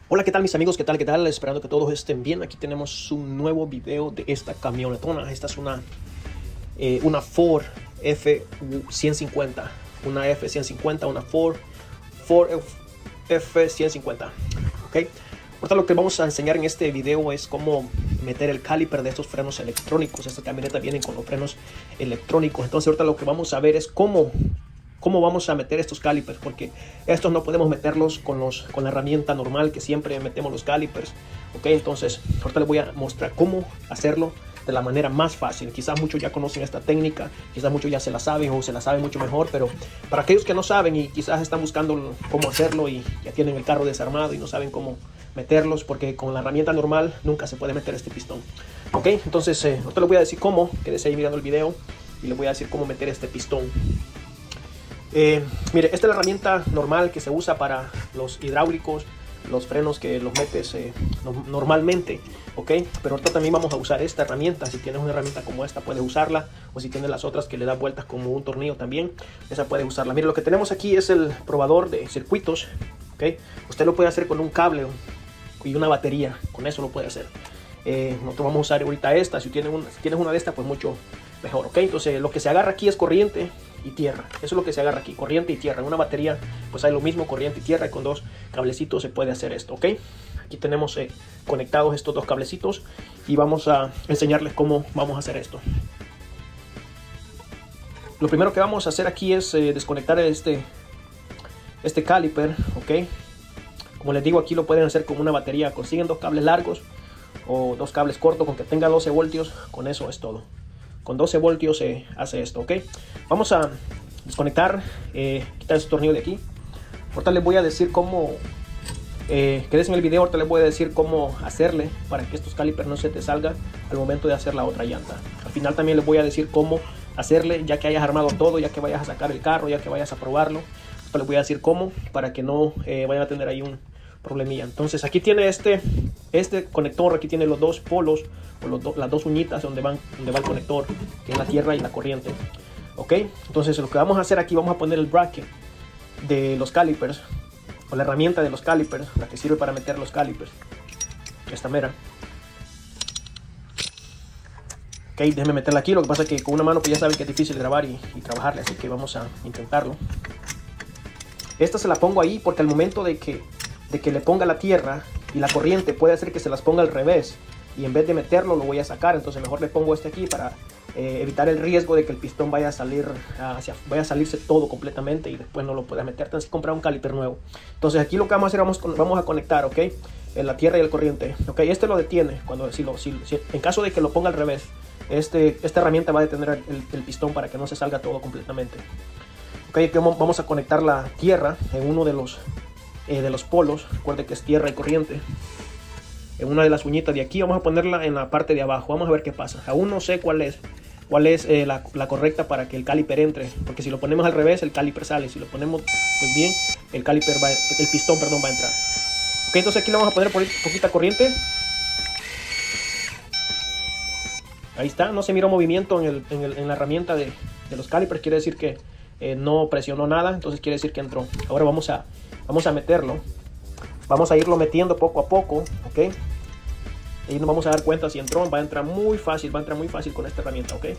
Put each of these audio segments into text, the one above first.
Hola, ¿qué tal mis amigos? ¿Qué tal? ¿Qué tal? Esperando que todos estén bien. Aquí tenemos un nuevo video de esta camionetona. Esta es una Ford F-150. Una F-150, una Ford F-150. ¿Ok? Ahorita lo que vamos a enseñar en este video es cómo meter el caliper de estos frenos electrónicos. Esta camioneta viene con los frenos electrónicos. Entonces ahorita lo que vamos a ver es cómo vamos a meter estos calipers, porque estos no podemos meterlos con la herramienta normal que siempre metemos los calipers. Ok, entonces ahorita les voy a mostrar cómo hacerlo de la manera más fácil. Quizás muchos ya conocen esta técnica, quizás muchos ya se la saben o se la saben mucho mejor, pero para aquellos que no saben y quizás están buscando cómo hacerlo y ya tienen el carro desarmado y no saben cómo meterlos, porque con la herramienta normal nunca se puede meter este pistón. Ok, entonces ahorita les voy a decir cómo. Quédese ahí mirando el video y les voy a decir cómo meter este pistón. Mire, esta es la herramienta normal que se usa para los hidráulicos, los frenos que los metes normalmente, ok. Pero ahorita también vamos a usar esta herramienta. Si tienes una herramienta como esta, puedes usarla, o si tienes las otras que le da vueltas como un tornillo también, esa puedes usarla. Mire, lo que tenemos aquí es el probador de circuitos, ok. Usted lo puede hacer con un cable y una batería, con eso lo puede hacer. Nosotros vamos a usar ahorita esta. Si tienes una de estas, pues mucho mejor, ok. Entonces lo que se agarra aquí es corriente y tierra. Eso es lo que se agarra aquí, corriente y tierra. En una batería pues hay lo mismo, corriente y tierra, y con dos cablecitos se puede hacer esto, ok. Aquí tenemos conectados estos dos cablecitos y vamos a enseñarles cómo vamos a hacer esto. Lo primero que vamos a hacer aquí es desconectar este caliper, ok. Como les digo, aquí lo pueden hacer con una batería. Consiguen dos cables largos o dos cables cortos, con que tenga 12 voltios, con eso es todo. Con 12 voltios se hace esto, ok. Vamos a desconectar, quitar este tornillo de aquí. Ahorita les voy a decir cómo, quédense en el video, ahorita les voy a decir cómo hacerle para que estos calipers no se te salgan al momento de hacer la otra llanta. Al final también les voy a decir cómo hacerle, ya que hayas armado todo, ya que vayas a sacar el carro, ya que vayas a probarlo. Ahorita les voy a decir cómo, para que no vayan a tener ahí un problemilla. Entonces aquí tiene este conector, aquí tiene los dos polos o las dos uñitas donde va el conector, que es la tierra y la corriente, ok. Entonces lo que vamos a hacer aquí, vamos a poner el bracket de los calipers, o la herramienta de los calipers, la que sirve para meter los calipers, esta mera. Ok, déjenme meterla aquí. Lo que pasa es que con una mano pues ya saben que es difícil grabar y trabajarle, así que vamos a intentarlo. Esta se la pongo ahí porque al momento de que le ponga la tierra y la corriente, puede hacer que se las ponga al revés, y en vez de meterlo lo voy a sacar. Entonces mejor le pongo este aquí para evitar el riesgo de que el pistón vaya a salirse todo completamente y después no lo pueda meter. Tienes que comprar un caliper nuevo. Entonces aquí lo que vamos a hacer, vamos a conectar, ok, la tierra y el corriente, ok. Este lo detiene cuando si en caso de que lo ponga al revés, esta herramienta va a detener el pistón para que no se salga todo completamente, ok. Aquí vamos a conectar la tierra en uno de los polos. Recuerde que es tierra y corriente. En una de las uñitas de aquí vamos a ponerla en la parte de abajo. Vamos a ver qué pasa. Aún no sé cuál es la correcta para que el caliper entre, porque si lo ponemos al revés el caliper sale, si lo ponemos pues bien, el pistón va a entrar, ok. Entonces aquí le vamos a poner poquita corriente. Ahí está, no se miró movimiento en la herramienta de los calipers, quiere decir que no presionó nada, entonces quiere decir que entró. Ahora vamos a meterlo, vamos a irlo metiendo poco a poco, ok. Y nos vamos a dar cuenta si entró. Va a entrar muy fácil, con esta herramienta, ok.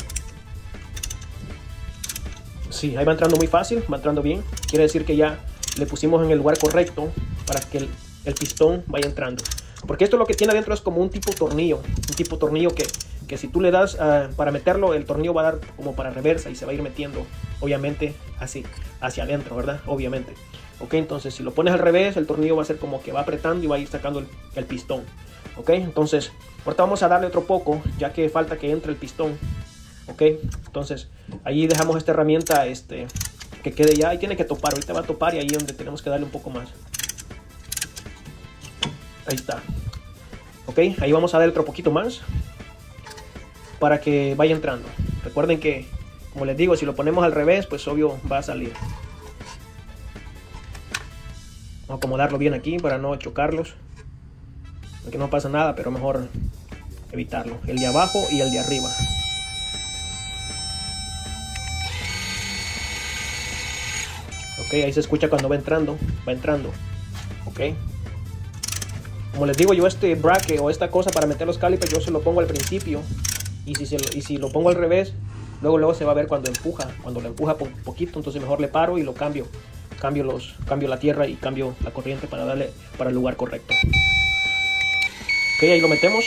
Sí, ahí va entrando muy fácil, va entrando bien. Quiere decir que ya le pusimos en el lugar correcto para que el pistón vaya entrando. Porque esto lo que tiene adentro es como un tipo tornillo que si tú le das para meterlo, el tornillo va a dar como para reversa y se va a ir metiendo, obviamente, así, hacia adentro, ¿verdad? Obviamente. Ok, entonces si lo pones al revés, el tornillo va a ser como que va apretando y va a ir sacando el pistón. Ok, entonces ahorita vamos a darle otro poco, ya que falta que entre el pistón. Ok, entonces ahí dejamos esta herramienta que quede ya, y tiene que topar, ahorita va a topar, y ahí es donde tenemos que darle un poco más. Ahí está. Ok, ahí vamos a darle otro poquito más para que vaya entrando. Recuerden que, como les digo, si lo ponemos al revés, pues obvio va a salir. Vamos a acomodarlo bien aquí para no chocarlos. Aquí no pasa nada, pero mejor evitarlo. El de abajo y el de arriba. Ok, ahí se escucha cuando va entrando. Ok. Como les digo, yo este bracket o esta cosa para meter los calipers, yo se lo pongo al principio. Y si lo pongo al revés, luego se va a ver cuando empuja. Cuando lo empuja poquito, entonces mejor le paro y lo cambio. Cambio la tierra y cambio la corriente para darle para el lugar correcto. Ok, ahí lo metemos.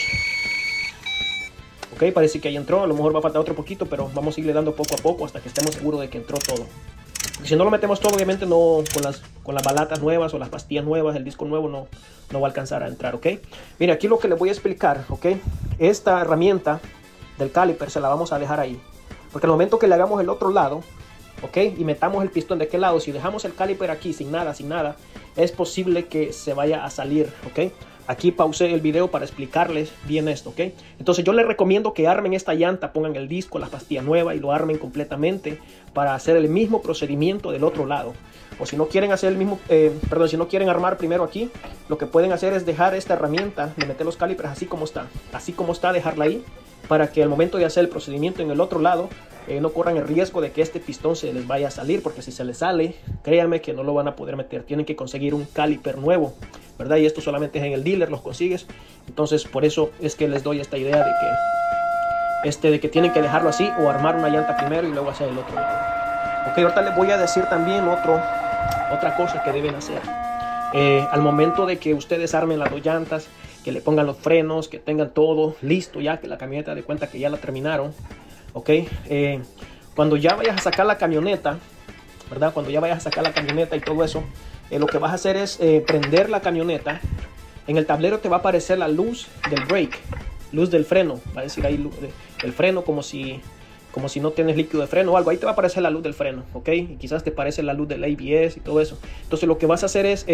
Ok, parece que ahí entró. A lo mejor va a faltar otro poquito, pero vamos a irle dando poco a poco hasta que estemos seguros de que entró todo. Y si no lo metemos todo, obviamente no con las balatas nuevas o las pastillas nuevas, el disco nuevo no va a alcanzar a entrar, ok. Mira, aquí lo que les voy a explicar, ok. Esta herramienta del caliper se la vamos a dejar ahí. Porque al momento que le hagamos el otro lado, ok, y metamos el pistón de aquel lado, si dejamos el caliper aquí sin nada, es posible que se vaya a salir, ok. Aquí pausé el video para explicarles bien esto, ok. Entonces yo les recomiendo que armen esta llanta, pongan el disco, la pastilla nueva y lo armen completamente para hacer el mismo procedimiento del otro lado. O si no quieren hacer el mismo, si no quieren armar primero aquí, lo que pueden hacer es dejar esta herramienta de meter los calipers así como está, dejarla ahí, para que al momento de hacer el procedimiento en el otro lado, no corran el riesgo de que este pistón se les vaya a salir, porque si se les sale, créanme que no lo van a poder meter. Tienen que conseguir un caliper nuevo, ¿verdad? Y esto solamente es en el dealer, los consigues. Entonces por eso es que les doy esta idea de que tienen que dejarlo así o armar una llanta primero y luego hacer el otro lado. Ok, ahorita les voy a decir también otra cosa que deben hacer. Al momento de que ustedes armen las dos llantas, que le pongan los frenos, que tengan todo listo ya, que la camioneta de cuenta que ya la terminaron. Ok, cuando ya vayas a sacar la camioneta, ¿verdad? Cuando ya vayas a sacar la camioneta y todo eso, lo que vas a hacer es prender la camioneta. En el tablero te va a aparecer la luz del brake, luz del freno, va a decir ahí luz del freno, como si no tienes líquido de freno o algo. Ahí te va a aparecer la luz del freno, ok, y quizás te aparece la luz del ABS y todo eso. Entonces lo que vas a hacer es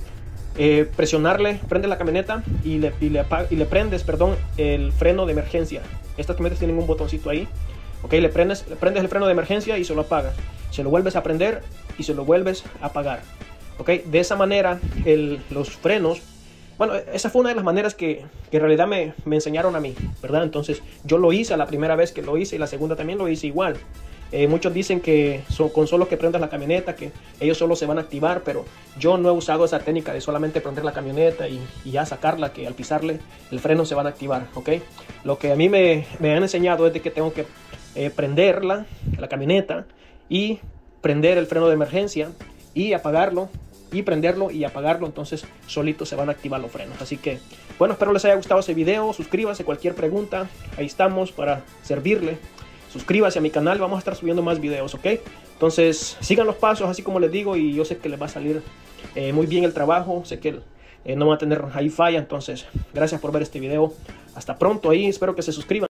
prende la camioneta y le prendes, el freno de emergencia. Estas camionetas tienen un botoncito ahí, ok, le prendes el freno de emergencia y se lo apagas, se lo vuelves a prender y se lo vuelves a apagar, ok. De esa manera los frenos, bueno, esa fue una de las maneras que en realidad me enseñaron a mí, ¿verdad? Entonces yo lo hice la primera vez que lo hice y la segunda también lo hice igual. Muchos dicen que con solo que prendas la camioneta, que ellos solo se van a activar, pero yo no he usado esa técnica de solamente prender la camioneta y ya sacarla, que al pisarle el freno se van a activar, ¿ok? Lo que a mí me han enseñado es de que tengo que prender la camioneta y prender el freno de emergencia y apagarlo y prenderlo y apagarlo, entonces solito se van a activar los frenos. Así que bueno, espero les haya gustado ese video. Suscríbase, cualquier pregunta, ahí estamos para servirle. Suscríbase a mi canal, vamos a estar subiendo más videos, ¿ok? Entonces sigan los pasos así como les digo y yo sé que les va a salir muy bien el trabajo. Sé que no va a tener ahí falla. Entonces gracias por ver este video, hasta pronto ahí, espero que se suscriban.